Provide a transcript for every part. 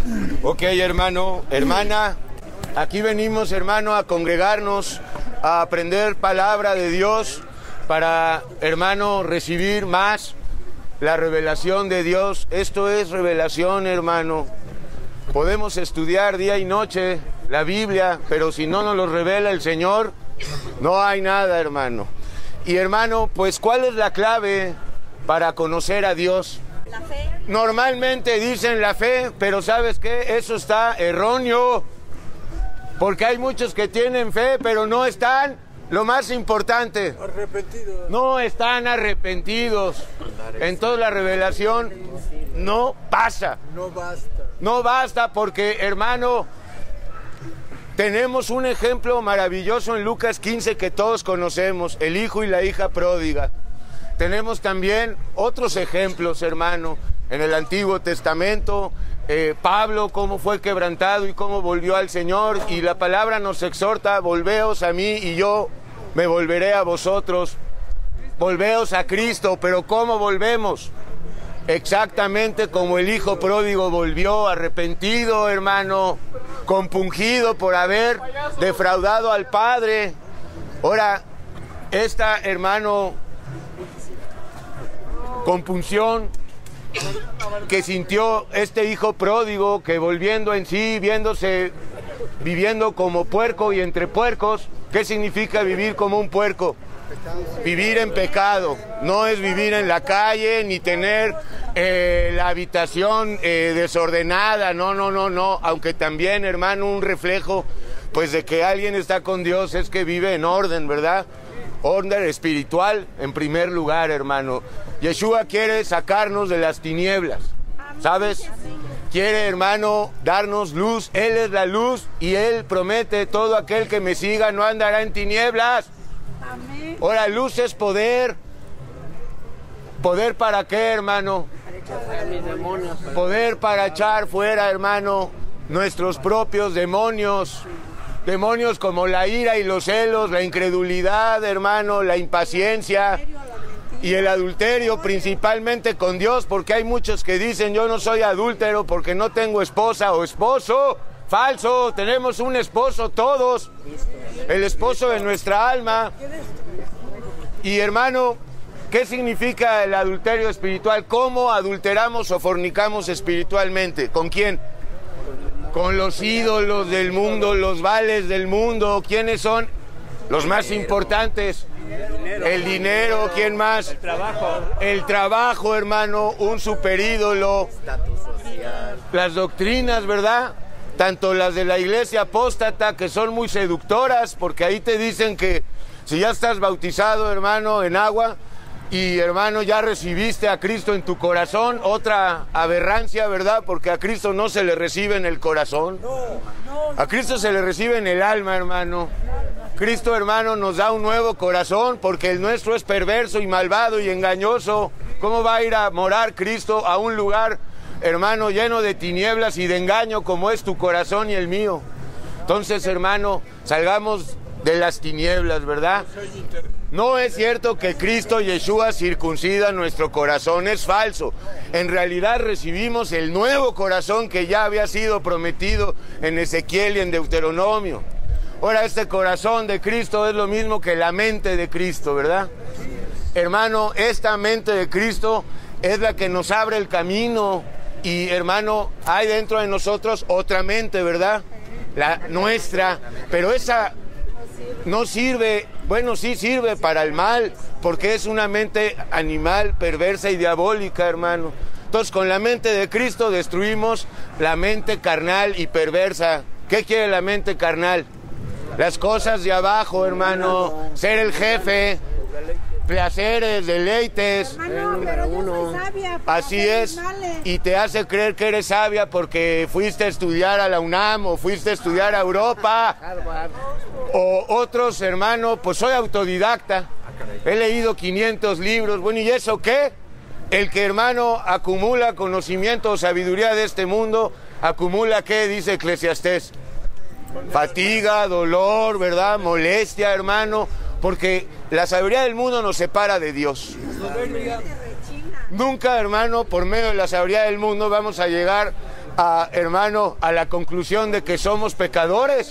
Ok, hermano, hermana, aquí venimos, hermano, a congregarnos, a aprender palabra de Dios para, hermano, recibir más la revelación de Dios. Esto es revelación, hermano. Podemos estudiar día y noche la Biblia, pero si no nos lo revela el Señor, no hay nada, hermano. Y, hermano, pues, ¿cuál es la clave para conocer a Dios? La fe. Normalmente dicen la fe, pero ¿sabes qué? Eso está erróneo, porque hay muchos que tienen fe, pero no están, lo más importante, arrepentidos. No están arrepentidos. Entonces la revelación no pasa. No basta. No basta porque, hermano, tenemos un ejemplo maravilloso en Lucas 15 que todos conocemos, el hijo y la hija pródiga. Tenemos también otros ejemplos, hermano, en el Antiguo Testamento, Pablo, cómo fue quebrantado y cómo volvió al Señor, y la palabra nos exhorta: volveos a mí y yo me volveré a vosotros. Volveos a Cristo. Pero ¿cómo volvemos? Exactamente como el hijo pródigo volvió, arrepentido, hermano, compungido por haber defraudado al Padre. Ahora, esta, hermano, compunción que sintió este hijo pródigo, que volviendo en sí, viviendo como puerco y entre puercos. ¿Qué significa vivir como un puerco? Vivir en pecado. No es vivir en la calle ni tener la habitación desordenada. No. Aunque también, hermano, un reflejo pues de que alguien está con Dios es que vive en orden, ¿verdad? Orden espiritual en primer lugar, hermano. Yeshua quiere sacarnos de las tinieblas, ¿sabes? Quiere, hermano, darnos luz. Él es la luz y Él promete: todo aquel que me siga no andará en tinieblas. Amén. Ahora, luz es poder. ¿Poder para qué, hermano? Poder para echar fuera, hermano, nuestros propios demonios. Demonios como la ira y los celos, la incredulidad, hermano, la impaciencia y el adulterio, principalmente con Dios, porque hay muchos que dicen: yo no soy adúltero porque no tengo esposa o esposo. Falso, tenemos un esposo todos, el esposo de nuestra alma. Y, hermano, ¿qué significa el adulterio espiritual? ¿Cómo adulteramos o fornicamos espiritualmente? ¿Con quién? Con los ídolos del mundo, los vales del mundo. ¿Quiénes son los más importantes? El dinero. ¿Quién más? El trabajo. El trabajo, hermano, un superídolo. Las doctrinas, ¿verdad? Tanto las de la iglesia apóstata, que son muy seductoras, porque ahí te dicen que si ya estás bautizado, hermano, en agua, y, hermano, ya recibiste a Cristo en tu corazón. Otra aberrancia, ¿verdad? Porque a Cristo no se le recibe en el corazón. A Cristo se le recibe en el alma, hermano. Cristo, hermano, nos da un nuevo corazón, porque el nuestro es perverso y malvado y engañoso. ¿Cómo va a ir a morar Cristo a un lugar, hermano, lleno de tinieblas y de engaño como es tu corazón y el mío? Entonces, hermano, salgamos de las tinieblas, ¿verdad? No es cierto que Cristo Yeshua circuncida nuestro corazón, es falso. En realidad recibimos el nuevo corazón que ya había sido prometido en Ezequiel y en Deuteronomio. Ahora, este corazón de Cristo es lo mismo que la mente de Cristo, ¿verdad? Hermano, esta mente de Cristo es la que nos abre el camino. Y, hermano, hay dentro de nosotros otra mente, ¿verdad? La nuestra, pero esa no sirve, bueno, sí sirve para el mal, porque es una mente animal, perversa y diabólica, hermano. Entonces, con la mente de Cristo destruimos la mente carnal y perversa. ¿Qué quiere la mente carnal? Las cosas de abajo, hermano, ser el jefe, placeres, deleites. Hermano, pero yo soy sabia para Así hacer es, mis males. y te hace creer que eres sabia porque fuiste a estudiar a la UNAM o fuiste a estudiar a Europa. O otros, hermano, pues soy autodidacta, he leído 500 libros. Bueno, ¿y eso qué? El que, hermano, acumula conocimiento o sabiduría de este mundo, acumula, ¿qué dice Eclesiastés? Fatiga, dolor, ¿verdad? Molestia, hermano, porque la sabiduría del mundo nos separa de Dios. Nunca, hermano, por medio de la sabiduría del mundo vamos a llegar hermano, a la conclusión de que somos pecadores.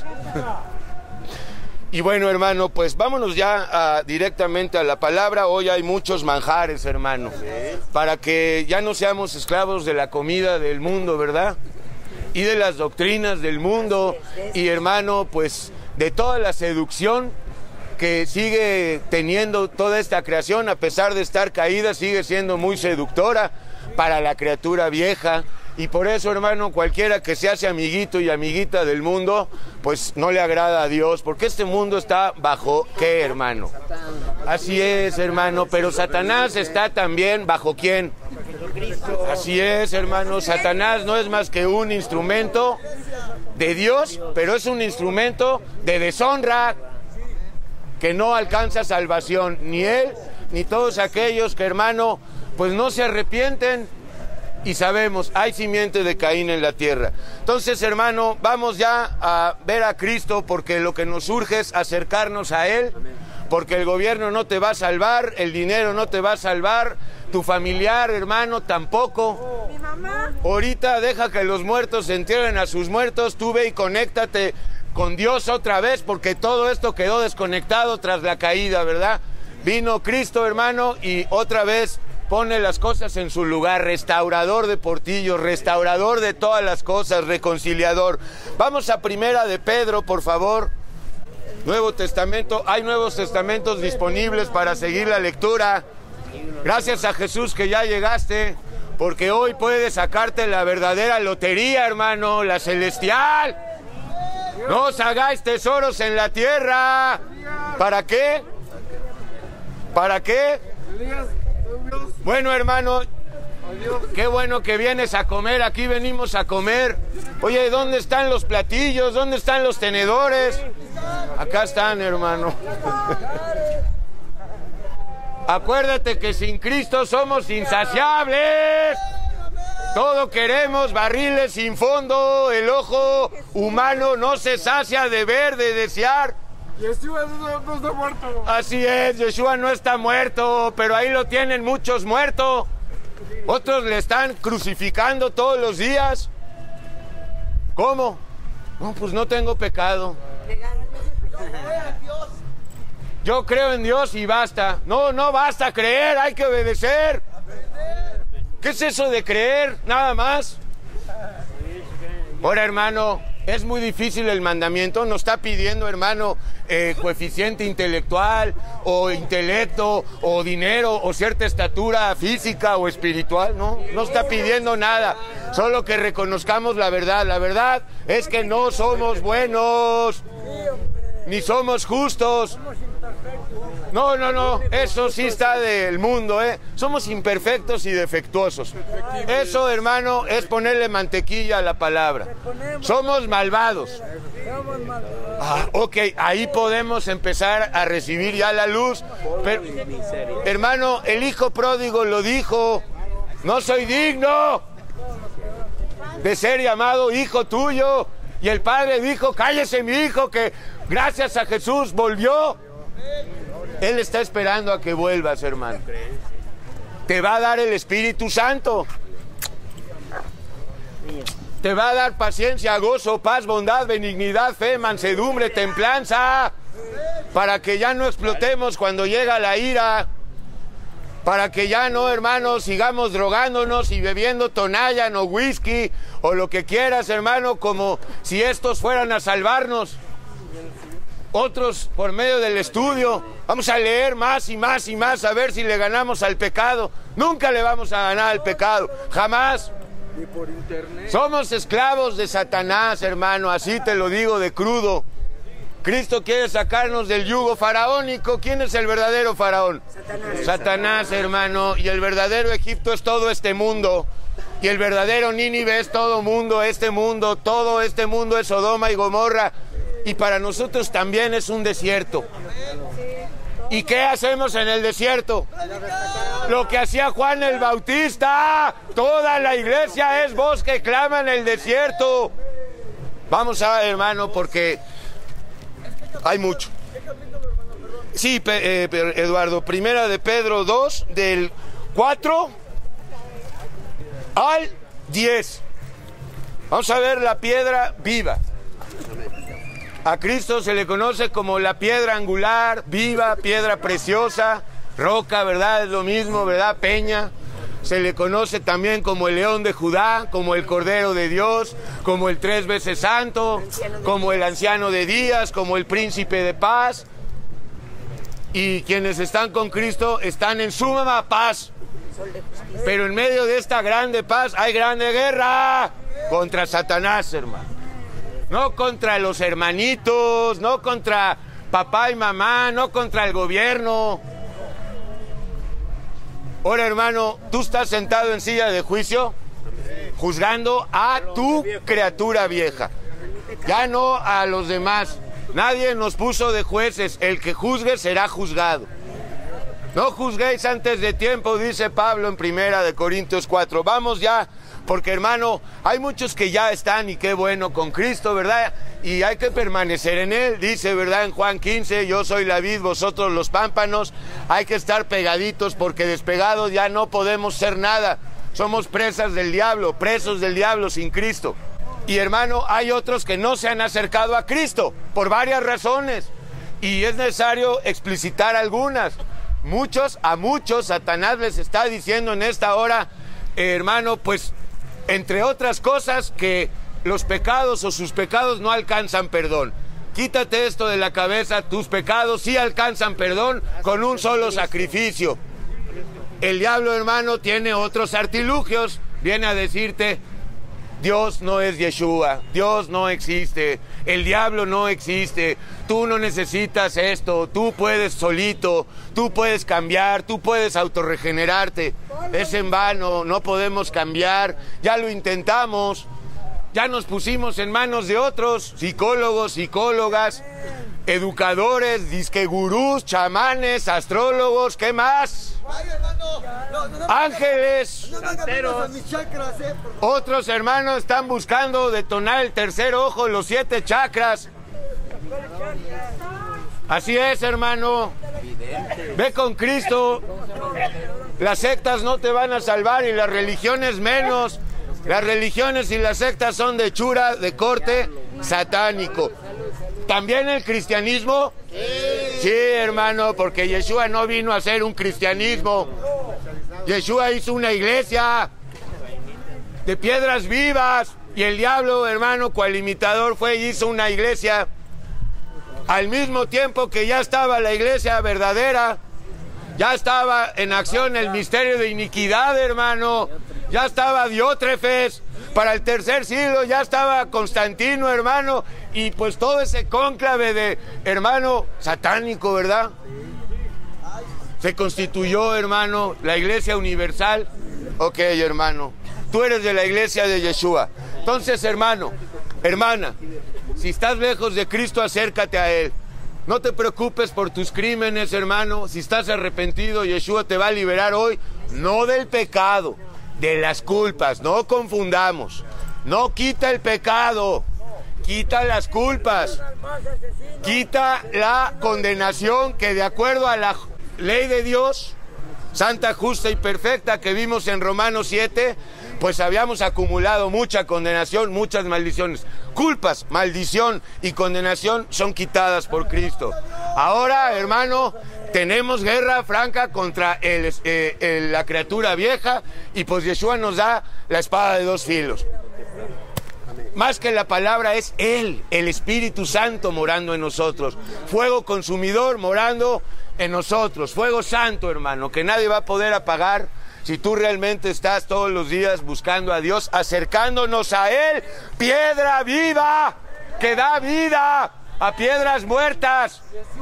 Y bueno, hermano, pues vámonos ya directamente a la palabra. Hoy hay muchos manjares, hermano, para que ya no seamos esclavos de la comida del mundo, ¿verdad? Y de las doctrinas del mundo, y hermano, pues de toda la seducción que sigue teniendo toda esta creación, a pesar de estar caída, sigue siendo muy seductora para la criatura vieja. Y por eso, hermano, cualquiera que se hace amiguito y amiguita del mundo, pues no le agrada a Dios, porque este mundo está bajo ¿qué, hermano? Así es, hermano, pero Satanás está también bajo ¿quién? Así es, hermano, Satanás no es más que un instrumento de Dios, pero es un instrumento de deshonra que no alcanza salvación, ni él, ni todos aquellos que, hermano, pues no se arrepienten. Y sabemos, hay simiente de Caín en la tierra. Entonces, hermano, vamos ya a ver a Cristo, porque lo que nos urge es acercarnos a Él, porque el gobierno no te va a salvar, el dinero no te va a salvar, tu familiar, hermano, tampoco. Mi mamá. Ahorita deja que los muertos se entierren a sus muertos, tú ve y conéctate con Dios otra vez, porque todo esto quedó desconectado tras la caída, ¿verdad? Vino Cristo, hermano, y otra vez pone las cosas en su lugar, restaurador de portillos, restaurador de todas las cosas, reconciliador. Vamos a Primera de Pedro, por favor. Nuevo Testamento, hay Nuevos Testamentos disponibles para seguir la lectura. Gracias a Jesús que ya llegaste, porque hoy puedes sacarte la verdadera lotería, hermano, la celestial. No os hagáis tesoros en la tierra. ¿Para qué? ¿Para qué? Bueno, hermano, qué bueno que vienes a comer, aquí venimos a comer. Oye, ¿dónde están los platillos? ¿Dónde están los tenedores? Acá están, hermano. Acuérdate que sin Cristo somos insaciables. Todo queremos, barriles sin fondo, el ojo humano no se sacia de ver, de desear. Yeshua no está muerto. Así es, Yeshua no está muerto, pero ahí lo tienen muchos muertos. Otros le están crucificando todos los días. ¿Cómo? No, pues no tengo pecado. Yo creo en Dios y basta. No, no basta creer, hay que obedecer. ¿Qué es eso de creer? Nada más. Ahora, hermano, es muy difícil el mandamiento. Nos está pidiendo, hermano, coeficiente intelectual, o intelecto, o dinero, o cierta estatura física o espiritual. No, no está pidiendo nada. Solo que reconozcamos la verdad. La verdad es que no somos buenos, ni somos justos. No, no, no, eso sí está del mundo, ¿eh? Somos imperfectos y defectuosos. Eso, hermano, es ponerle mantequilla a la palabra. Somos malvados. Ah, ok, ahí podemos empezar a recibir ya la luz. Pero, hermano, el hijo pródigo lo dijo: no soy digno de ser llamado hijo tuyo. Y el padre dijo: cállese, mi hijo, que gracias a Jesús volvió. Él está esperando a que vuelvas, hermano. Te va a dar el Espíritu Santo. Te va a dar paciencia, gozo, paz, bondad, benignidad, fe, mansedumbre, templanza, para que ya no explotemos cuando llega la ira, para que ya no, hermano, sigamos drogándonos y bebiendo tonalla o whisky o lo que quieras, hermano, como si estos fueran a salvarnos. Otros por medio del estudio, vamos a leer más y más y más a ver si le ganamos al pecado. Nunca le vamos a ganar al pecado, jamás. Y por internet. Somos esclavos de Satanás, hermano, así te lo digo de crudo. Cristo quiere sacarnos del yugo faraónico. ¿Quién es el verdadero faraón? Satanás. Satanás, hermano, y el verdadero Egipto es todo este mundo. Y el verdadero Nínive es todo mundo, todo este mundo es Sodoma y Gomorra. Y para nosotros también es un desierto. ¿Y qué hacemos en el desierto? Lo que hacía Juan el Bautista. Toda la iglesia es voz que clama en el desierto. Vamos a ver, hermano, porque hay mucho. Sí, Eduardo, Primera de Pedro 2, del 4 al 10. Vamos a ver la piedra viva. A Cristo se le conoce como la piedra angular, viva, piedra preciosa, roca, ¿verdad? Es lo mismo, ¿verdad? Peña. Se le conoce también como el león de Judá, como el Cordero de Dios, como el 3 veces santo, como el anciano de días, como el príncipe de paz. Y quienes están con Cristo están en suma paz. Pero en medio de esta grande paz hay grande guerra contra Satanás, hermano. No contra los hermanitos, no contra papá y mamá, no contra el gobierno. Ahora, hermano, tú estás sentado en silla de juicio, juzgando a tu criatura vieja, ya no a los demás. Nadie nos puso de jueces, el que juzgue será juzgado. No juzguéis antes de tiempo, dice Pablo en 1 Corintios 4. Vamos ya, porque hermano, hay muchos que ya están y qué bueno con Cristo, ¿verdad? Y hay que permanecer en Él, dice, ¿verdad? En Juan 15, yo soy la vid, vosotros los pámpanos. Hay que estar pegaditos porque despegados ya no podemos ser nada. Somos presas del diablo, presos del diablo sin Cristo. Y hermano, hay otros que no se han acercado a Cristo por varias razones. Y es necesario explicitar algunas. A muchos, Satanás les está diciendo en esta hora, hermano, pues, entre otras cosas, que los pecados o sus pecados no alcanzan perdón. Quítate esto de la cabeza, tus pecados sí alcanzan perdón con un solo sacrificio. El diablo, hermano, tiene otros artilugios, viene a decirte, Dios no es Yeshua, Dios no existe, el diablo no existe, tú no necesitas esto, tú puedes solito, tú puedes cambiar, tú puedes autorregenerarte. Es en vano, no podemos cambiar, ya lo intentamos, ya nos pusimos en manos de otros, psicólogos, psicólogas, educadores, disque gurús, chamanes, astrólogos, ¿qué más? Ángeles, otros hermanos están buscando detonar el tercer ojo, los 7 chakras. Así es, hermano. Ve con Cristo. Las sectas no te van a salvar y las religiones menos. Las religiones y las sectas son de hechura, de corte satánico. ¿También el cristianismo? Sí, hermano, porque Yeshua no vino a hacer un cristianismo. Yeshua hizo una iglesia de piedras vivas. Y el diablo, hermano, cual imitador fue y hizo una iglesia. Al mismo tiempo que ya estaba la iglesia verdadera, ya estaba en acción el misterio de iniquidad, hermano. Ya estaba Diótrefes. Para el 3er siglo ya estaba Constantino, hermano. Y pues todo ese cónclave de, hermano, satánico, ¿verdad? Se constituyó, hermano, la iglesia universal. Ok, hermano, tú eres de la iglesia de Yeshua. Entonces, hermano, hermana, si estás lejos de Cristo, acércate a Él. No te preocupes por tus crímenes, hermano. Si estás arrepentido, Yeshua te va a liberar hoy, no del pecado, de las culpas. No confundamos. No quita el pecado, quita las culpas, quita la condenación que de acuerdo a la ley de Dios, santa, justa y perfecta que vimos en Romanos 7, pues habíamos acumulado mucha condenación, muchas maldiciones. Culpas, maldición y condenación son quitadas por Cristo. Ahora, hermano, tenemos guerra franca contra la criatura vieja y pues Yeshua nos da la espada de 2 filos. Más que la palabra es Él, el Espíritu Santo morando en nosotros. Fuego consumidor morando en nosotros. Fuego santo, hermano, que nadie va a poder apagar si tú realmente estás todos los días buscando a Dios, acercándonos a Él. Piedra viva que da vida a piedras muertas.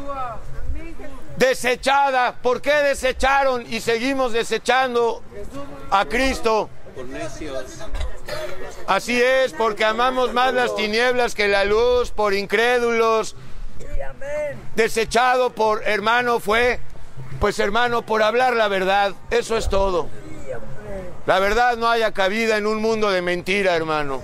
Desechada. ¿Por qué desecharon y seguimos desechando a Cristo? Por necios. Así es, porque amamos más las tinieblas que la luz, por incrédulos. Desechado por, hermano, fue, pues hermano, por hablar la verdad. Eso es todo. La verdad no haya cabida en un mundo de mentira, hermano.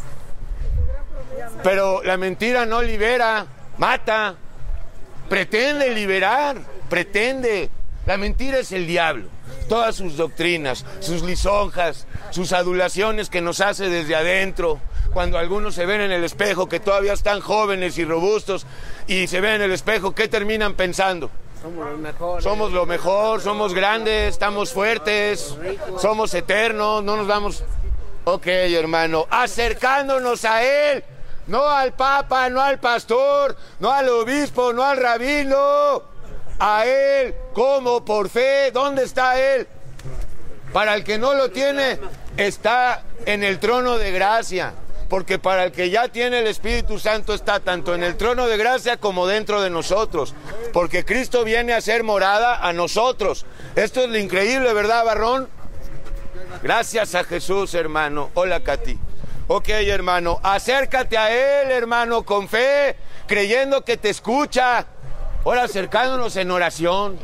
Pero la mentira no libera, mata. Pretende liberar, pretende. La mentira es el diablo. Todas sus doctrinas, sus lisonjas, sus adulaciones que nos hace desde adentro, cuando algunos se ven en el espejo, que todavía están jóvenes y robustos, y se ven en el espejo, ¿qué terminan pensando? Somos los mejores. Somos lo mejor, somos grandes, estamos fuertes, somos eternos, no nos vamos... Ok, hermano, acercándonos a Él, no al Papa, no al pastor, no al obispo, no al rabino, a Él, como por fe. ¿Dónde está Él? Para el que no lo tiene, está en el trono de gracia, porque para el que ya tiene el Espíritu Santo está tanto en el trono de gracia como dentro de nosotros, porque Cristo viene a ser morada a nosotros. Esto es lo increíble, ¿verdad, Barrón? Gracias a Jesús, hermano. Hola, Katy. Ok, hermano, acércate a Él, hermano, con fe, creyendo que te escucha. Ahora acercándonos en oración.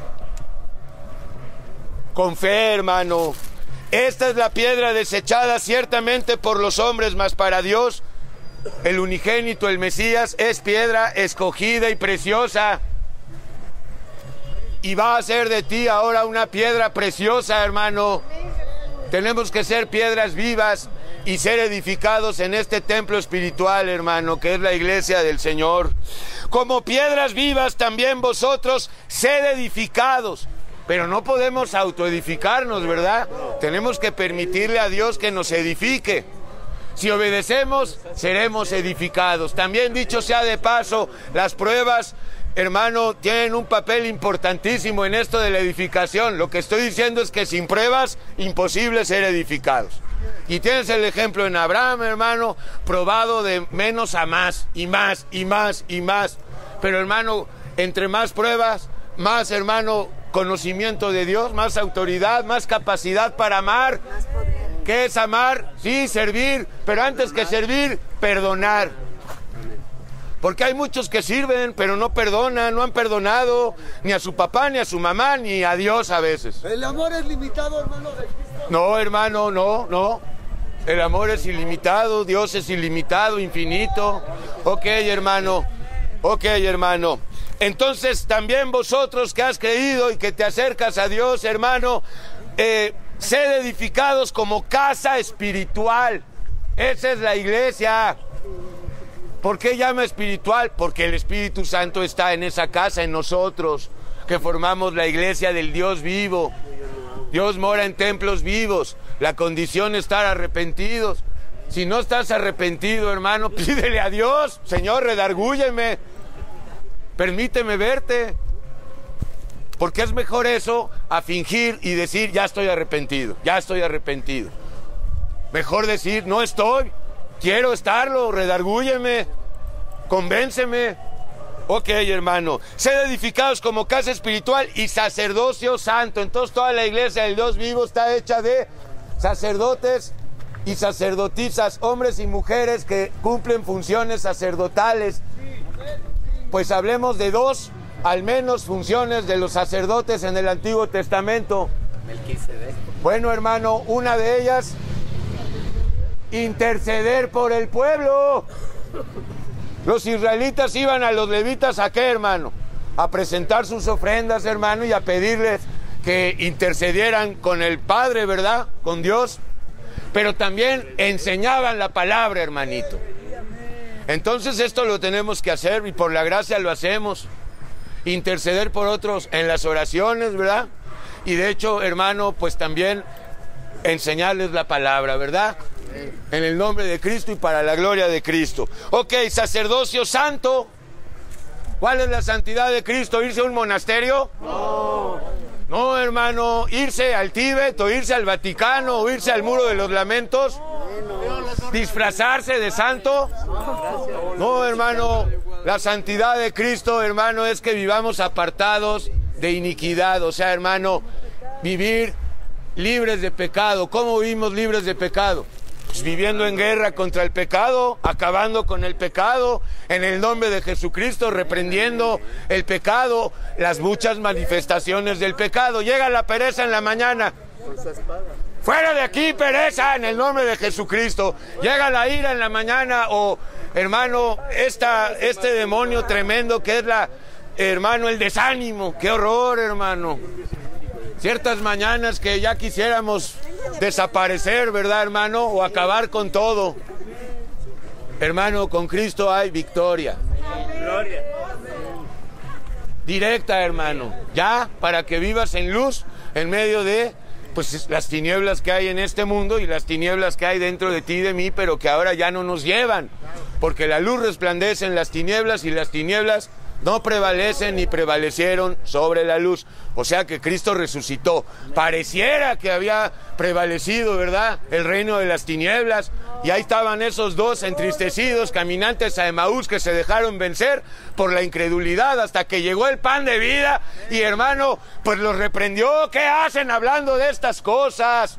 Con fe, hermano. Esta es la piedra desechada ciertamente por los hombres, mas para Dios, el unigénito, el Mesías, es piedra escogida y preciosa. Y va a ser de ti ahora una piedra preciosa, hermano. Tenemos que ser piedras vivas y ser edificados en este templo espiritual, hermano, que es la iglesia del Señor. Como piedras vivas también vosotros sed edificados. Pero no podemos autoedificarnos, ¿verdad? Tenemos que permitirle a Dios que nos edifique. Si obedecemos, seremos edificados. También, dicho sea de paso, las pruebas, hermano, tienen un papel importantísimo en esto de la edificación. Lo que estoy diciendo es que sin pruebas, imposible ser edificados. Y tienes el ejemplo en Abraham, hermano, probado de menos a más, y más, y más, y más. Pero, hermano, entre más pruebas, más, hermano, conocimiento de Dios, más autoridad, más capacidad para amar. ¿Qué es amar? Sí, servir, pero antes que servir, perdonar. Porque hay muchos que sirven, pero no perdonan, no han perdonado ni a su papá, ni a su mamá, ni a Dios a veces. ¿El amor es limitado, hermano, de Cristo? No, hermano, no. El amor es ilimitado, Dios es ilimitado, infinito. Ok, hermano. Entonces, también vosotros que has creído y que te acercas a Dios, hermano, sed edificados como casa espiritual. Esa es la iglesia. ¿Por qué llama espiritual? Porque el Espíritu Santo está en esa casa, en nosotros, que formamos la iglesia del Dios vivo. Dios mora en templos vivos. La condición es estar arrepentidos. Si no estás arrepentido, hermano, pídele a Dios: Señor, redargúyeme, permíteme verte. Porque es mejor eso a fingir y decir: ya estoy arrepentido. Mejor decir: no estoy, quiero estarlo, redargúyeme, convénceme. Ok, hermano, sed edificados como casa espiritual y sacerdocio santo. Entonces toda la iglesia del Dios vivo está hecha de sacerdotes y sacerdotisas, hombres y mujeres que cumplen funciones sacerdotales. Pues hablemos de dos, al menos, funciones de los sacerdotes en el Antiguo Testamento. Bueno, hermano, una de ellas, interceder por el pueblo. Los israelitas iban a los levitas, ¿a qué, hermano? A presentar sus ofrendas, hermano, y a pedirles que intercedieran con el Padre, ¿verdad? Con Dios. Pero también enseñaban la palabra, hermanito. Entonces esto lo tenemos que hacer y por la gracia lo hacemos. Interceder por otros en las oraciones, ¿verdad? Y de hecho, hermano, pues también enseñarles la palabra, ¿verdad? En el nombre de Cristo y para la gloria de Cristo. Ok, sacerdocio santo. ¿Cuál es la santidad de Cristo? ¿Irse a un monasterio? No, hermano, irse al Tíbet o irse al Vaticano o irse al Muro de los Lamentos. ¿Disfrazarse de santo? No, hermano, la santidad de Cristo, hermano, es que vivamos apartados de iniquidad. O sea, hermano, vivir libres de pecado. ¿Cómo vivimos libres de pecado? Pues viviendo en guerra contra el pecado, acabando con el pecado, en el nombre de Jesucristo, reprendiendo el pecado, las muchas manifestaciones del pecado. Llega la pereza en la mañana. Fuera de aquí, pereza, en el nombre de Jesucristo. Llega la ira en la mañana, o, hermano, este demonio tremendo que es hermano, el desánimo. ¡Qué horror, hermano! Ciertas mañanas que ya quisiéramos desaparecer, ¿verdad, hermano? O acabar con todo. Hermano, con Cristo hay victoria. Gloria. Directa, hermano. Ya, para que vivas en luz en medio de pues las tinieblas que hay en este mundo y las tinieblas que hay dentro de ti y de mí, pero que ahora ya no nos llevan, porque la luz resplandece en las tinieblas y las tinieblas no prevalecen ni prevalecieron sobre la luz. O sea que Cristo resucitó. Pareciera que había prevalecido, ¿verdad?, el reino de las tinieblas, y ahí estaban esos dos entristecidos caminantes a Emaús que se dejaron vencer por la incredulidad hasta que llegó el pan de vida y, hermano, pues los reprendió. ¿Qué hacen hablando de estas cosas?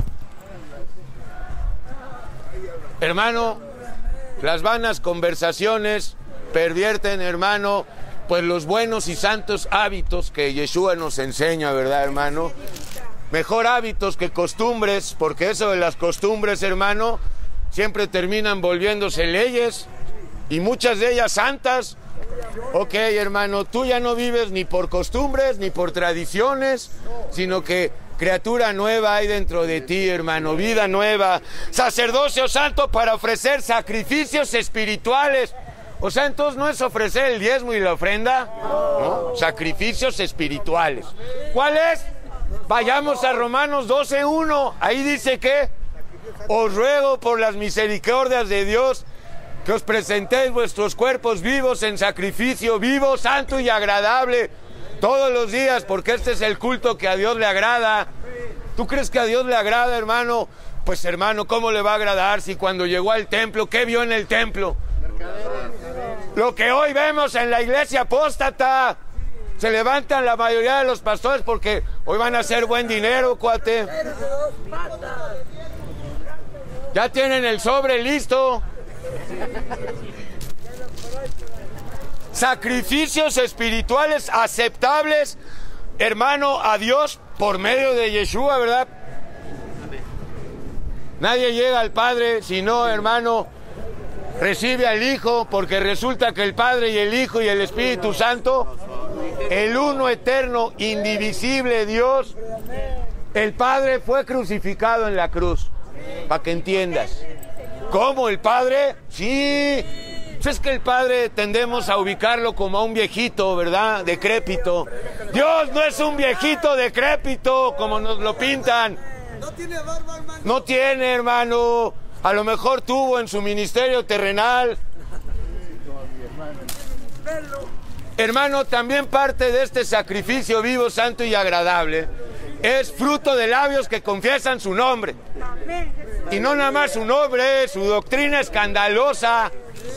Hermano, las vanas conversaciones pervierten, hermano, pues los buenos y santos hábitos que Yeshua nos enseña, ¿verdad, hermano? Mejor hábitos que costumbres, porque eso de las costumbres, hermano, siempre terminan volviéndose leyes, y muchas de ellas santas. Ok, hermano, tú ya no vives ni por costumbres, ni por tradiciones, sino que criatura nueva hay dentro de ti, hermano, vida nueva, sacerdocio santo para ofrecer sacrificios espirituales. O sea, entonces no es ofrecer el diezmo y la ofrenda, ¿no? Sacrificios espirituales. ¿Cuál es? Vayamos a Romanos 12:1. Ahí dice que os ruego por las misericordias de Dios que os presentéis vuestros cuerpos vivos en sacrificio vivo, santo y agradable todos los días, porque este es el culto que a Dios le agrada. ¿Tú crees que a Dios le agrada, hermano? Pues, hermano, ¿cómo le va a agradar si cuando llegó al templo, qué vio en el templo? Lo que hoy vemos en la iglesia apóstata. Se levantan la mayoría de los pastores porque hoy van a hacer buen dinero, cuate. Ya tienen el sobre listo. Sacrificios espirituales aceptables, hermano, a Dios por medio de Yeshua, ¿verdad? Nadie llega al Padre si no, hermano, recibe al Hijo, porque resulta que el Padre y el Hijo y el Espíritu Santo, el uno eterno, indivisible Dios, el Padre fue crucificado en la cruz, para que entiendas. ¿Cómo el Padre? Sí, pues es que el Padre tendemos a ubicarlo como a un viejito, ¿verdad? Decrépito. Dios no es un viejito decrépito como nos lo pintan. No tiene barba, hermano. No tiene, hermano. A lo mejor tuvo en su ministerio terrenal. Hermano, también parte de este sacrificio vivo, santo y agradable es fruto de labios que confiesan su nombre. Y no nada más su nombre, su doctrina escandalosa.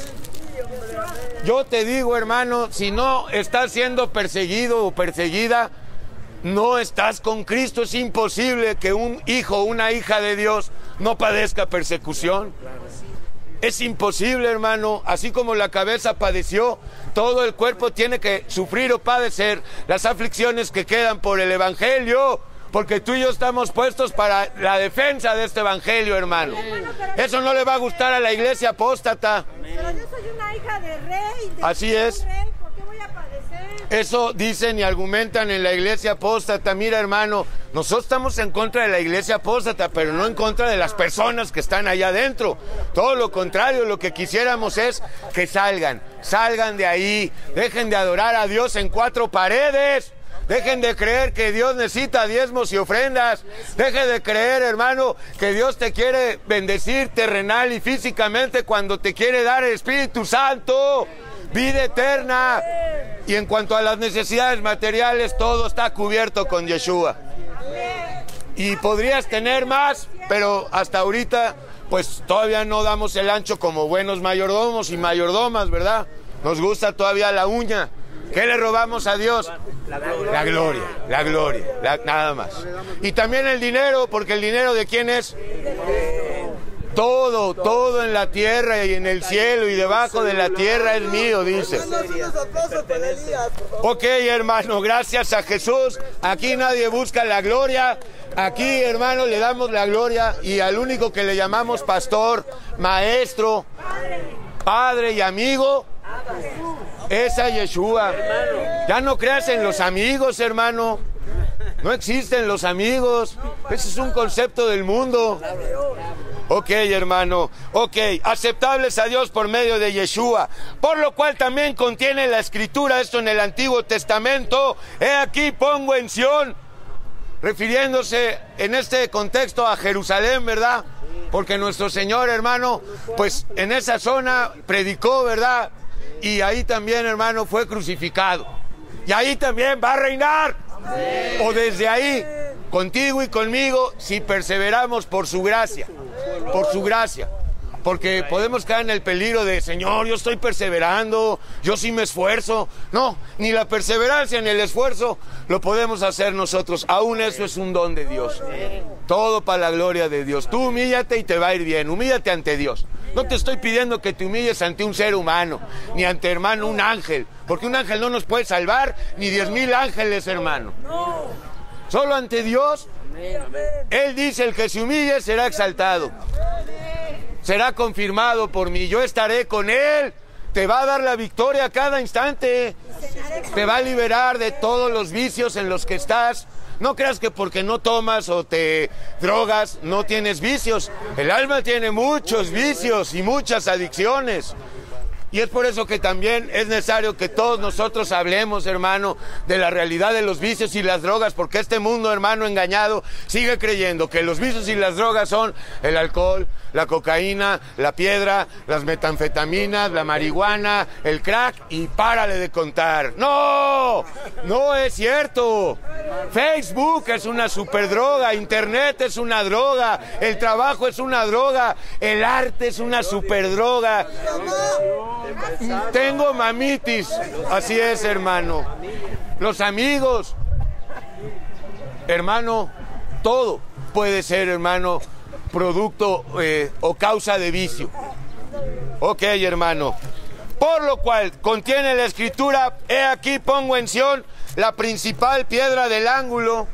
Yo te digo, hermano, si no estás siendo perseguido o perseguida, no estás con Cristo. Es imposible que un hijo o una hija de Dios no padezca persecución. Es imposible, hermano. Así como la cabeza padeció, todo el cuerpo tiene que sufrir o padecer las aflicciones que quedan por el Evangelio, porque tú y yo estamos puestos para la defensa de este Evangelio, hermano. Eso no le va a gustar a la iglesia apóstata. Pero yo soy una hija de rey. Así es. ¿Por qué voy a padecer? Eso dicen y argumentan en la iglesia apóstata. Mira, hermano, nosotros estamos en contra de la iglesia apóstata, pero no en contra de las personas que están allá adentro. Todo lo contrario, lo que quisiéramos es que salgan de ahí, dejen de adorar a Dios en cuatro paredes. Dejen de creer que Dios necesita diezmos y ofrendas. Dejen de creer, hermano, que Dios te quiere bendecir terrenal y físicamente cuando te quiere dar el Espíritu Santo, vida eterna. Y en cuanto a las necesidades materiales, todo está cubierto con Yeshua. Y podrías tener más, pero hasta ahorita, pues todavía no damos el ancho como buenos mayordomos y mayordomas, ¿verdad? Nos gusta todavía la uña. ¿Qué le robamos a Dios? La gloria, nada más. Y también el dinero, porque el dinero ¿de quién es? Todo en la tierra y en el cielo y debajo de la tierra es mío, dice. Ok, hermano, gracias a Jesús. Aquí nadie busca la gloria. Aquí, hermano, le damos la gloria y al único que le llamamos pastor, maestro, padre y amigo es a Yeshua. Ya no creas en los amigos, hermano. No existen los amigos. Ese es un concepto del mundo. Ok, hermano. Ok, aceptables a Dios por medio de Yeshua. Por lo cual también contiene la Escritura, esto en el Antiguo Testamento. He aquí pongo en Sión, refiriéndose en este contexto a Jerusalén, ¿verdad? Porque nuestro Señor, hermano, pues en esa zona predicó, ¿verdad? Y ahí también, hermano, fue crucificado. Y ahí también va a reinar. O desde ahí, contigo y conmigo, si perseveramos por su gracia. Por su gracia. Porque podemos caer en el peligro de, Señor, yo estoy perseverando, yo sí me esfuerzo. No, ni la perseverancia ni el esfuerzo lo podemos hacer nosotros. Aún eso es un don de Dios. Todo para la gloria de Dios. Tú humíllate y te va a ir bien. Humíllate ante Dios. No te estoy pidiendo que te humilles ante un ser humano, ni ante, hermano, un ángel. Porque un ángel no nos puede salvar, ni 10,000 ángeles, hermano. Solo ante Dios. Él dice, el que se humille será exaltado. Será confirmado por mí. Yo estaré con él. Te va a dar la victoria a cada instante. Te va a liberar de todos los vicios en los que estás. No creas que porque no tomas o te drogas no tienes vicios. El alma tiene muchos vicios y muchas adicciones. Y es por eso que también es necesario que todos nosotros hablemos, hermano, de la realidad de los vicios y las drogas, porque este mundo, hermano, engañado, sigue creyendo que los vicios y las drogas son el alcohol, la cocaína, la piedra, las metanfetaminas, la marihuana, el crack, y párale de contar. ¡No! ¡No es cierto! Facebook es una superdroga, Internet es una droga, el trabajo es una droga, el arte es una superdroga. Tengo mamitis, así es, hermano. Los amigos, hermano, todo puede ser, hermano, producto o causa de vicio. Ok, hermano. Por lo cual contiene la Escritura, he aquí pongo en Sión la principal piedra del ángulo.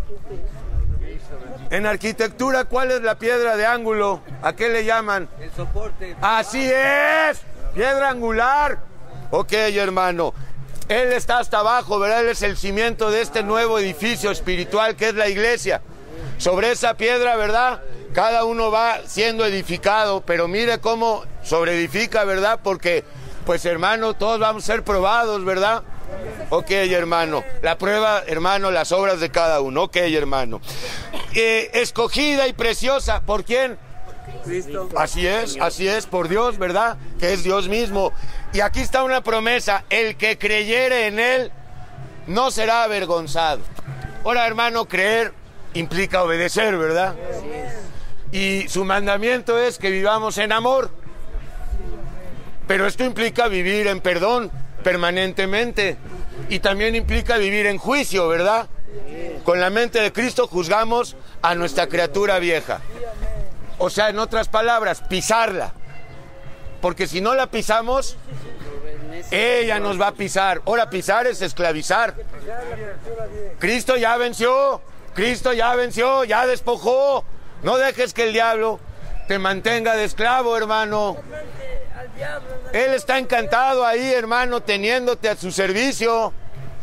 En arquitectura, ¿cuál es la piedra de ángulo? ¿A qué le llaman? El soporte. Así es. Piedra angular. Ok, hermano. Él está hasta abajo, ¿verdad? Él es el cimiento de este nuevo edificio espiritual que es la iglesia. Sobre esa piedra, ¿verdad? Cada uno va siendo edificado, pero mire cómo sobreedifica, ¿verdad? Porque, pues, hermano, todos vamos a ser probados, ¿verdad? Ok, hermano. La prueba, hermano, las obras de cada uno. Ok, hermano. Escogida y preciosa. ¿Por quién? Cristo. Así es, por Dios, ¿verdad? Que es Dios mismo. Y aquí está una promesa, el que creyere en Él no será avergonzado. Ahora, hermano, creer implica obedecer, ¿verdad? Y su mandamiento es que vivamos en amor. Pero esto implica vivir en perdón permanentemente. Y también implica vivir en juicio, ¿verdad? Con la mente de Cristo juzgamos a nuestra criatura vieja. O sea, en otras palabras, pisarla. Porque si no la pisamos, ella nos va a pisar. Ahora, pisar es esclavizar. Cristo ya venció. Cristo ya venció, ya despojó. No dejes que el diablo te mantenga de esclavo, hermano. Él está encantado ahí, hermano, teniéndote a su servicio.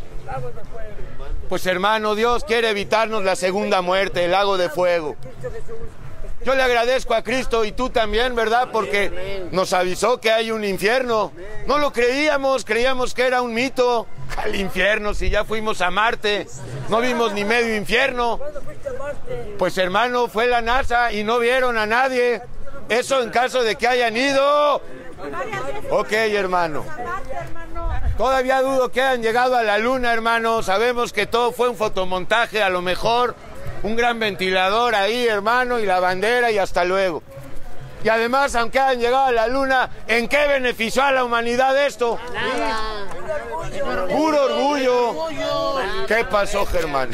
Pues, hermano, Dios quiere evitarnos la segunda muerte, el lago de fuego. Yo le agradezco a Cristo y tú también, ¿verdad? Porque nos avisó que hay un infierno. No lo creíamos, creíamos que era un mito. Al infierno, si ya fuimos a Marte, no vimos ni medio infierno. Pues, hermano, fue la NASA y no vieron a nadie. Eso en caso de que hayan ido. Ok, hermano. Todavía dudo que hayan llegado a la luna, hermano. Sabemos que todo fue un fotomontaje, a lo mejor un gran ventilador ahí, hermano, y la bandera y hasta luego. Y además, aunque hayan llegado a la luna, ¿en qué benefició a la humanidad esto? Nada. Puro orgullo. ¿Qué pasó, Germán?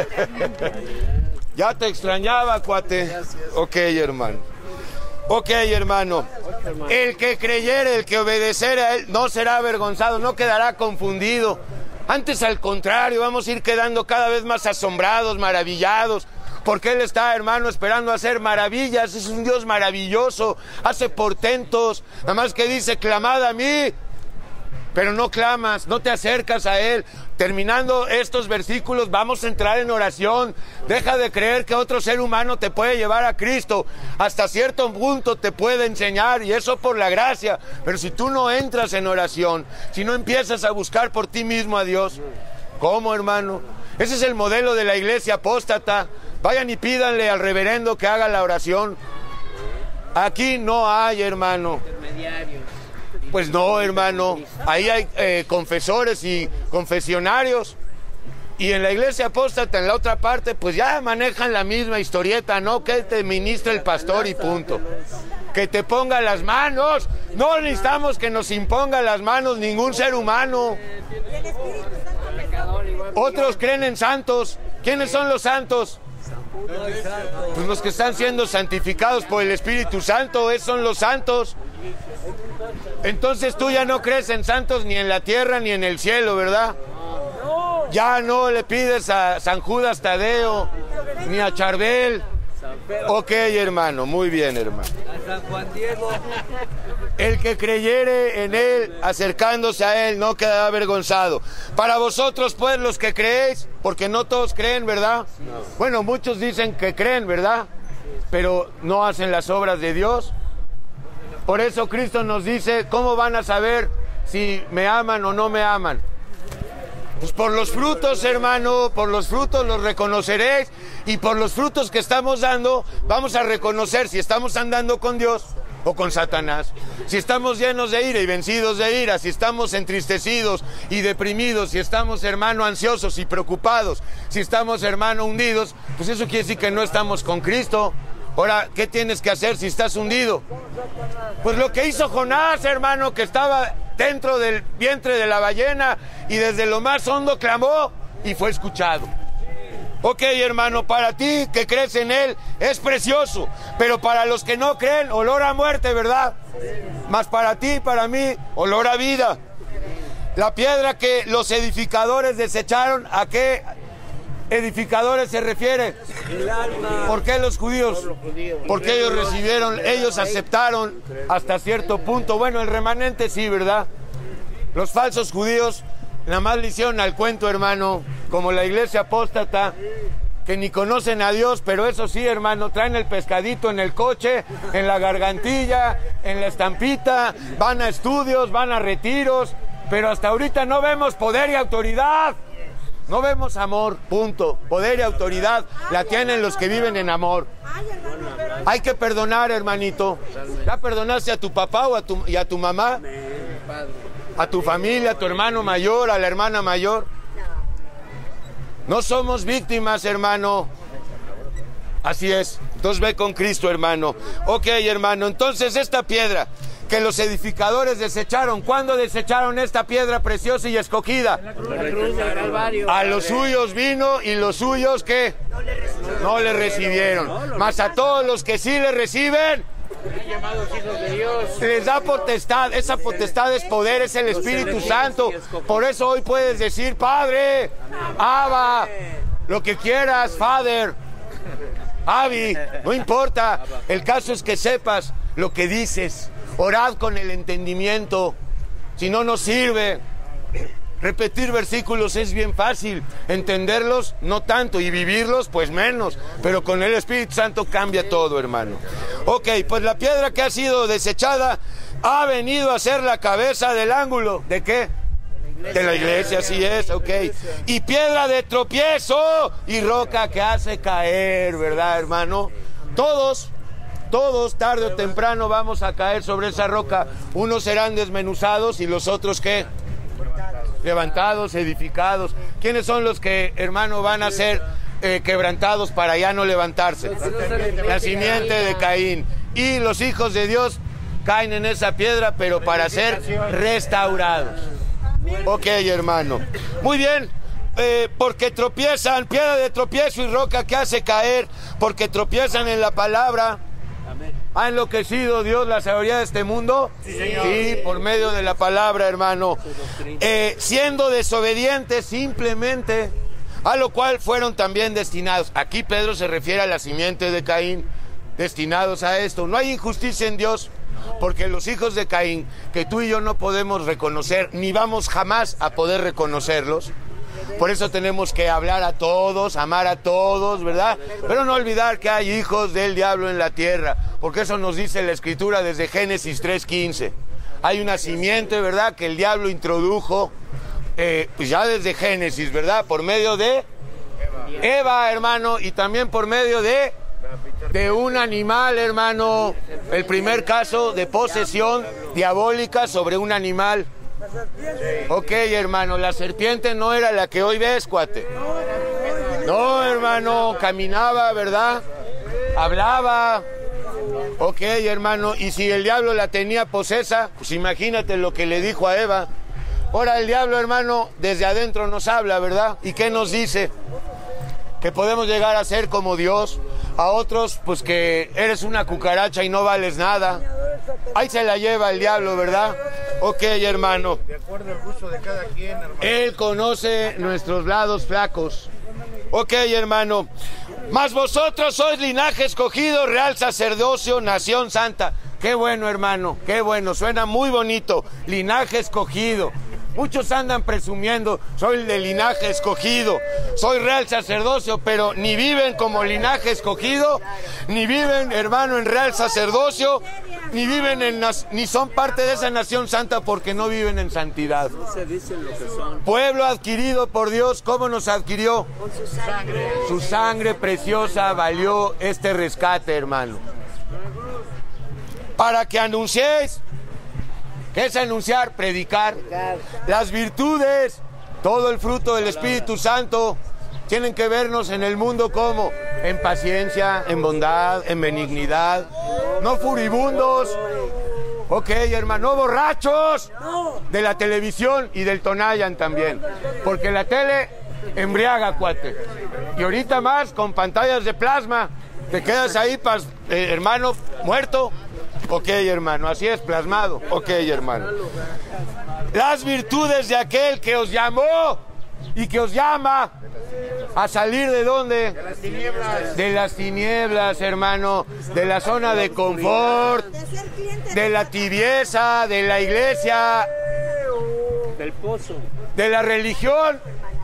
Ya te extrañaba, cuate. Ok, hermano. Ok, hermano. El que creyere, el que obedeciere a Él, no será avergonzado, no quedará confundido. Antes, al contrario, vamos a ir quedando cada vez más asombrados, maravillados, porque Él está, hermano, esperando hacer maravillas. Es un Dios maravilloso, hace portentos. Nada más que dice, clamad a mí pero no clamas, no te acercas a Él. Terminando estos versículos, vamos a entrar en oración. Deja de creer que otro ser humano te puede llevar a Cristo. Hasta cierto punto te puede enseñar, y eso por la gracia. Pero si tú no entras en oración, si no empiezas a buscar por ti mismo a Dios, ¿cómo, hermano? Ese es el modelo de la iglesia apóstata. Vayan y pídanle al reverendo que haga la oración. Aquí no hay, hermano. Pues no, hermano. Ahí hay confesores y confesionarios. Y en la iglesia apóstata, en la otra parte, pues ya manejan la misma historieta, ¿no? Que te ministre el pastor y punto. Que te ponga las manos. No necesitamos que nos imponga las manos ningún ser humano. Otros creen en santos. ¿Quiénes son los santos? Pues los que están siendo santificados por el Espíritu Santo, esos son los santos. Entonces tú ya no crees en santos ni en la tierra ni en el cielo, ¿verdad? Ya no le pides a San Judas Tadeo ni a Charbel. Ok, hermano, muy bien, hermano. A San Juan Diego. El que creyere en Él, acercándose a Él, no quedará avergonzado. Para vosotros, pues, los que creéis, porque no todos creen, ¿verdad? No. Bueno, muchos dicen que creen, ¿verdad? Pero no hacen las obras de Dios. Por eso Cristo nos dice, ¿cómo van a saber si me aman o no me aman? Pues por los frutos, hermano, por los frutos los reconoceréis, y por los frutos que estamos dando vamos a reconocer si estamos andando con Dios o con Satanás. Si estamos llenos de ira y vencidos de ira, si estamos entristecidos y deprimidos, si estamos, hermano, ansiosos y preocupados, si estamos, hermano, hundidos, pues eso quiere decir que no estamos con Cristo. Ahora, ¿qué tienes que hacer si estás hundido? Pues lo que hizo Jonás, hermano, que estaba dentro del vientre de la ballena y desde lo más hondo clamó y fue escuchado. Ok, hermano, para ti que crees en Él es precioso, pero para los que no creen, olor a muerte, ¿verdad? Mas para ti y para mí, olor a vida. La piedra que los edificadores desecharon, ¿a qué edificadores se refiere? El alma. ¿Por qué los judíos? Porque ellos recibieron, ellos aceptaron hasta cierto punto. Bueno, el remanente sí, ¿verdad? Los falsos judíos nada más le hicieron al cuento, hermano, como la iglesia apóstata, que ni conocen a Dios, pero eso sí, hermano, traen el pescadito en el coche, en la gargantilla, en la estampita, van a estudios, van a retiros, pero hasta ahorita no vemos poder y autoridad. No vemos amor, punto. Poder y autoridad la tienen los que viven en amor. Hay que perdonar, hermanito. ¿Ya perdonaste a tu papá o y a tu mamá? ¿A tu familia, a tu hermano mayor, a la hermana mayor? No somos víctimas, hermano. Así es. Entonces ve con Cristo, hermano. Ok, hermano. Entonces esta piedra que los edificadores desecharon, ¿cuándo desecharon esta piedra preciosa y escogida? La cruz del Calvario. A los suyos vino y los suyos, ¿qué? No le recibieron. Mas a todos los que sí le reciben, llamados hijos de Dios, les da potestad. Esa potestad es poder, es el Espíritu Santo. Por eso hoy puedes decir, Padre, Abba, lo que quieras, Father, Abi, no importa. El caso es que sepas lo que dices. Orad con el entendimiento, si no nos sirve. Repetir versículos es bien fácil, entenderlos no tanto y vivirlos pues menos, pero con el Espíritu Santo cambia todo, hermano. Ok, pues la piedra que ha sido desechada ha venido a ser la cabeza del ángulo. ¿De qué? De la iglesia, así es, ok. Y piedra de tropiezo y roca que hace caer, ¿verdad, hermano? Todos, tarde o temprano vamos a caer sobre esa roca. Unos serán desmenuzados y los otros, ¿qué? Levantados, edificados. ¿Quiénes son los que, hermano, van a ser quebrantados para ya no levantarse? La simiente de Caín. Y los hijos de Dios caen en esa piedra, pero para ser restaurados. Ok, hermano. Muy bien. Porque tropiezan, piedra de tropiezo y roca que hace caer, porque tropiezan en la palabra. ¿Ha enloquecido Dios la sabiduría de este mundo? Sí, señor. Sí, por medio de la palabra, hermano. Siendo desobedientes simplemente, a lo cual fueron también destinados. Aquí Pedro se refiere a la simiente de Caín, destinados a esto. No hay injusticia en Dios. porque los hijos de Caín, que tú y yo no podemos reconocer, ni vamos jamás a poder reconocerlos, por eso tenemos que hablar a todos, amar a todos, ¿verdad? Pero no olvidar que hay hijos del diablo en la tierra, porque eso nos dice la Escritura desde Génesis 3:15. Hay una simiente, ¿verdad?, que el diablo introdujo, pues ya desde Génesis, ¿verdad?, por medio de Eva, hermano, y también por medio de un animal, hermano. El primer caso de posesión diabólica sobre un animal. Ok, hermano, la serpiente no era la que hoy ves, cuate. No, hermano, caminaba, ¿verdad? Hablaba. Ok, hermano, y si el diablo la tenía posesa, pues imagínate lo que le dijo a Eva. Ahora el diablo, hermano, desde adentro nos habla, ¿verdad? ¿Y qué nos dice? Que podemos llegar a ser como Dios. A otros, pues que eres una cucaracha y no vales nada. Ahí se la lleva el diablo, ¿verdad? Ok, hermano. De acuerdo al gusto de cada quien, hermano. Él conoce nuestros lados flacos. Ok, hermano. Mas vosotros sois linaje escogido, real sacerdocio, nación santa. Qué bueno, hermano, qué bueno. Suena muy bonito. Linaje escogido. Muchos andan presumiendo, soy de linaje escogido, soy real sacerdocio, pero ni viven como linaje escogido, ni viven, hermano, en real sacerdocio, ni viven ni son parte de esa nación santa porque no viven en santidad. No se dicen lo que son. Pueblo adquirido por Dios, ¿cómo nos adquirió? Con su sangre. Su sangre preciosa valió este rescate, hermano. Para que anunciéis. ¿Qué es anunciar? Predicar. Las virtudes, todo el fruto del Espíritu Santo, tienen que vernos en el mundo como en paciencia, en bondad, en benignidad, no furibundos. Ok, hermano, no borrachos de la televisión y del Tonayan también, porque la tele embriaga, cuate. Y ahorita más con pantallas de plasma, te quedas ahí, hermano, muerto. Ok, hermano, así es, plasmado. Ok, hermano. Las virtudes de aquel que os llamó y que os llama a salir ¿de dónde? De las tinieblas. De las tinieblas, hermano. De la zona de confort, de la tibieza, de la iglesia, Del pozo. de la religión,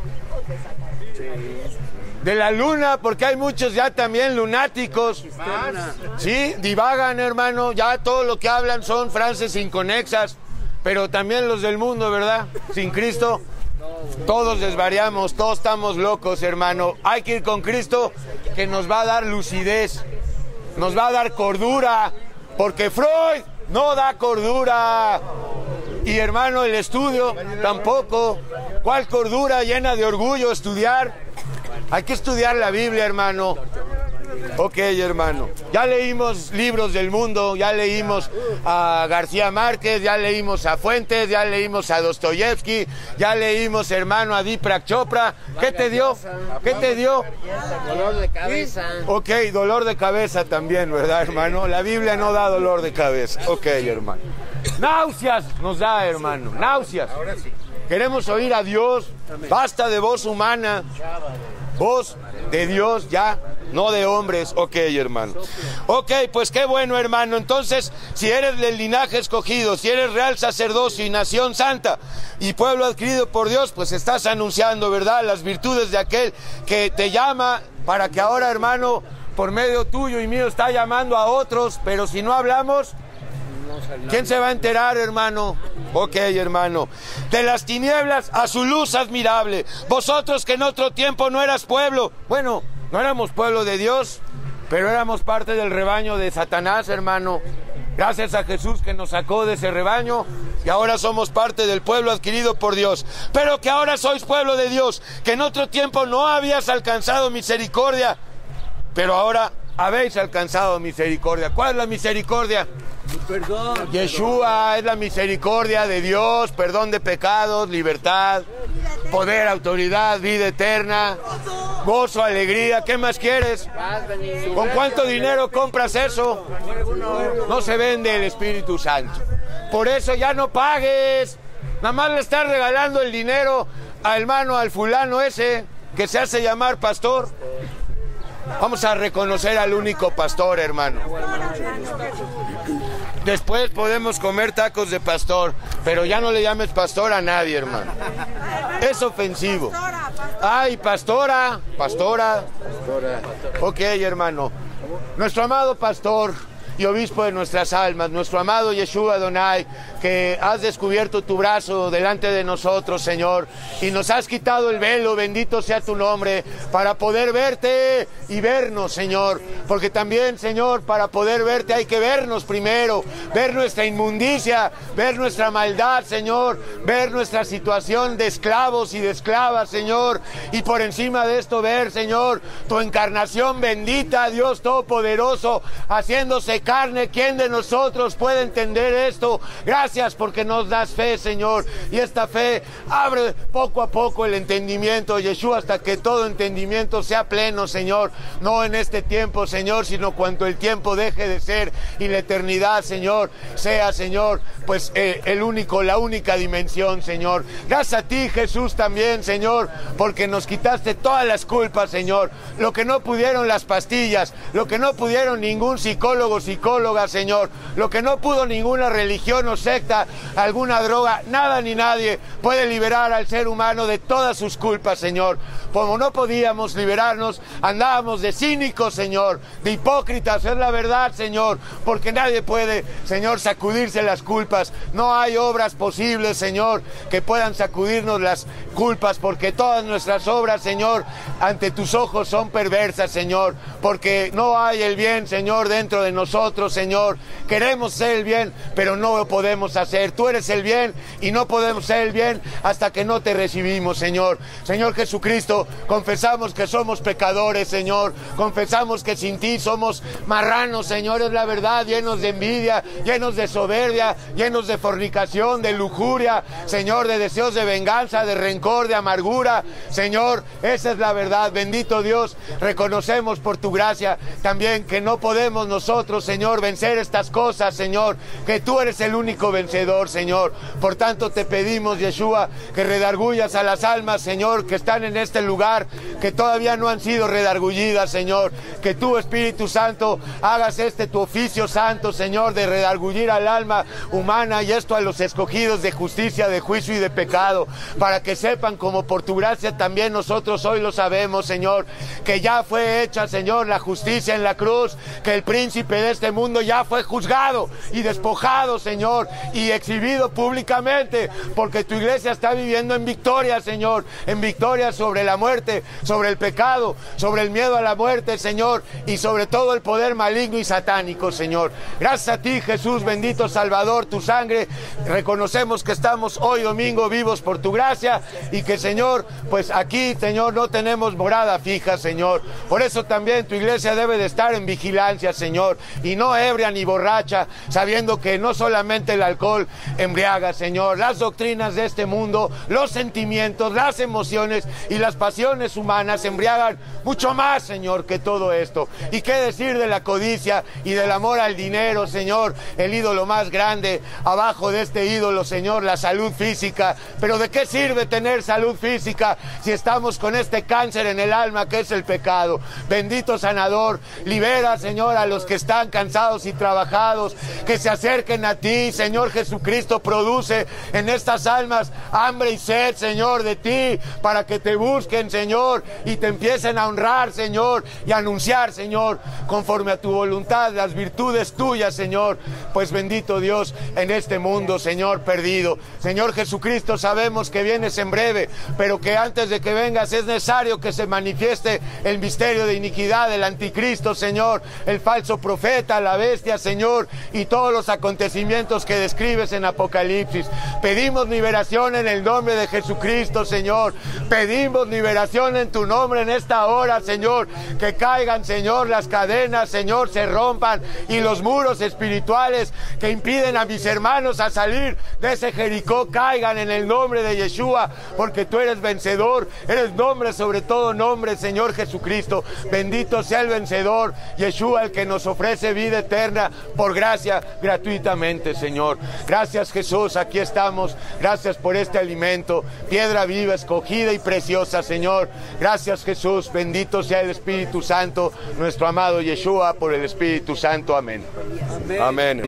de la luna, porque hay muchos ya también lunáticos. Sí, divagan, hermano, ya todo lo que hablan son frases inconexas, pero también los del mundo, ¿verdad? Sin Cristo, todos desvariamos, todos estamos locos, hermano. Hay que ir con Cristo, que nos va a dar lucidez, nos va a dar cordura, porque Freud no da cordura. Y, hermano, el estudio tampoco. ¿Cuál cordura? Llena de orgullo estudiar. Hay que estudiar la Biblia, hermano. Ok, hermano. Ya leímos libros del mundo, ya leímos a García Márquez, ya leímos a Fuentes, ya leímos a Dostoyevsky, ya leímos, hermano, a Deepak Chopra. ¿Qué te dio? ¿Qué te dio? Dolor de cabeza. Ok, dolor de cabeza también, ¿verdad, hermano? La Biblia no da dolor de cabeza. Ok, hermano. Náuseas nos da, hermano, náuseas. Ahora sí. Queremos oír a Dios. Basta de voz humana. Voz de Dios ya, no de hombres. Ok, hermano. Ok, pues qué bueno, hermano. Entonces, si eres del linaje escogido, si eres real sacerdocio y nación santa y pueblo adquirido por Dios, pues estás anunciando, ¿verdad?, las virtudes de aquel que te llama, para que ahora, hermano, por medio tuyo y mío está llamando a otros. Pero si no hablamos, ¿quién se va a enterar, hermano? Ok, hermano. De las tinieblas a su luz admirable. Vosotros que en otro tiempo no eras pueblo. Bueno, no éramos pueblo de Dios, pero éramos parte del rebaño de Satanás, hermano. Gracias a Jesús que nos sacó de ese rebaño y ahora somos parte del pueblo adquirido por Dios. Pero que ahora sois pueblo de Dios, que en otro tiempo no habías alcanzado misericordia, pero ahora habéis alcanzado misericordia. ¿Cuál es la misericordia? Perdón. Yeshua es la misericordia de Dios, perdón de pecados, libertad, poder, autoridad, vida eterna, gozo, alegría. ¿Qué más quieres? ¿Con cuánto dinero compras eso? No se vende el Espíritu Santo. Por eso ya no pagues. Nada más le estás regalando el dinero al hermano, al fulano ese que se hace llamar pastor. Vamos a reconocer al único pastor, hermano. Después podemos comer tacos de pastor, pero ya no le llames pastor a nadie, hermano. Es ofensivo. Ay, pastora. Ok, hermano. Nuestro amado pastor y obispo de nuestras almas, nuestro amado Yeshua Adonai, que has descubierto tu brazo delante de nosotros, Señor, y nos has quitado el velo, bendito sea tu nombre, para poder verte y vernos, Señor, porque también, Señor, para poder verte hay que vernos primero, ver nuestra inmundicia, ver nuestra maldad, Señor, ver nuestra situación de esclavos y de esclavas, Señor, y por encima de esto ver, Señor, tu encarnación bendita, Dios Todopoderoso, haciéndose carne. ¿Quién de nosotros puede entender esto? Gracias porque nos das fe, Señor, y esta fe abre poco a poco el entendimiento, Yeshua, hasta que todo entendimiento sea pleno, Señor, no en este tiempo, Señor, sino cuando el tiempo deje de ser y la eternidad, Señor, sea, Señor, pues la única dimensión, Señor. Gracias a ti, Jesús, también, Señor, porque nos quitaste todas las culpas, Señor, lo que no pudieron las pastillas, lo que no pudieron ningún psicóloga, Señor, lo que no pudo ninguna religión o secta, alguna droga, nada ni nadie puede liberar al ser humano de todas sus culpas, Señor. Como no podíamos liberarnos, andábamos de cínicos, Señor, de hipócritas, es la verdad, Señor, porque nadie puede, Señor, sacudirse las culpas. No hay obras posibles, Señor, que puedan sacudirnos las culpas, porque todas nuestras obras, Señor, ante tus ojos son perversas, Señor, porque no hay el bien, Señor, dentro de nosotros, Señor. Queremos ser el bien, pero no lo podemos hacer. Tú eres el bien y no podemos ser el bien hasta que no te recibimos, Señor. Señor Jesucristo, confesamos que somos pecadores, Señor. Confesamos que sin ti somos marranos, Señor, es la verdad, llenos de envidia, llenos de soberbia, llenos de fornicación, de lujuria, Señor, de deseos de venganza, de rencor, de amargura, Señor, esa es la verdad. Bendito Dios, reconocemos por tu gracia también que no podemos nosotros, Señor, vencer estas cosas, Señor, que tú eres el único vencedor, Señor. Por tanto te pedimos, Yeshua, que redargullas a las almas, Señor, que están en este lugar, que todavía no han sido redargullidas, Señor, que tú, Espíritu Santo, hagas tu oficio santo, Señor, de redargullir al alma humana, y esto a los escogidos de justicia, de juicio y de pecado, para que sepan, como por tu gracia también nosotros hoy lo sabemos, Señor, que ya fue hecha, Señor, la justicia en la cruz, que el príncipe de este mundo ya fue juzgado y despojado, Señor, y exhibido públicamente, porque tu iglesia está viviendo en victoria, Señor, en victoria sobre la muerte, sobre el pecado, sobre el miedo a la muerte, Señor, y sobre todo el poder maligno y satánico, Señor. Gracias a ti, Jesús, bendito Salvador, tu sangre, reconocemos que estamos hoy domingo vivos por tu gracia, y que, Señor, pues aquí, Señor, no tenemos morada fija, Señor. Por eso también tu iglesia debe de estar en vigilancia, Señor, y no ebria ni borracha, sabiendo que no solamente el alcohol embriaga, Señor, las doctrinas de este mundo, los sentimientos, las emociones y las pasiones humanas embriagan mucho más, Señor, que todo esto. Y qué decir de la codicia y del amor al dinero, Señor, el ídolo más grande. Abajo de este ídolo, Señor, la salud física. Pero ¿de qué sirve tener salud física si estamos con este cáncer en el alma que es el pecado? Bendito sanador, libera, Señor, a los que están cansados y trabajados, que se acerquen a ti, Señor Jesucristo. Produce en estas almas hambre y sed, Señor, de ti, para que te busquen, Señor, y te empiecen a honrar, Señor, y a anunciar, Señor, conforme a tu voluntad, las virtudes tuyas, Señor. Pues bendito Dios, en este mundo, Señor, perdido, Señor Jesucristo, sabemos que vienes en breve, pero que antes de que vengas es necesario que se manifieste el misterio de iniquidad del anticristo, Señor, el falso profeta, la bestia, Señor, y todos los acontecimientos que describes en Apocalipsis. Pedimos liberación en el nombre de Jesucristo, Señor. Pedimos liberación en tu nombre en esta hora, Señor. Que caigan, Señor, las cadenas, Señor, se rompan, y los muros espirituales que impiden a mis hermanos a salir de ese Jericó caigan en el nombre de Yeshua, porque tú eres vencedor, eres nombre sobre todo nombre, Señor Jesucristo. Bendito sea el vencedor, Yeshua, el que nos ofrece vida eterna por gracia gratuitamente, Señor. Gracias, Jesús, aquí estamos. Gracias por este alimento, piedra viva, escogida y preciosa, Señor. Gracias, Jesús. Bendito sea el Espíritu Santo, nuestro amado Yeshua, por el Espíritu Santo. Amén. Amén.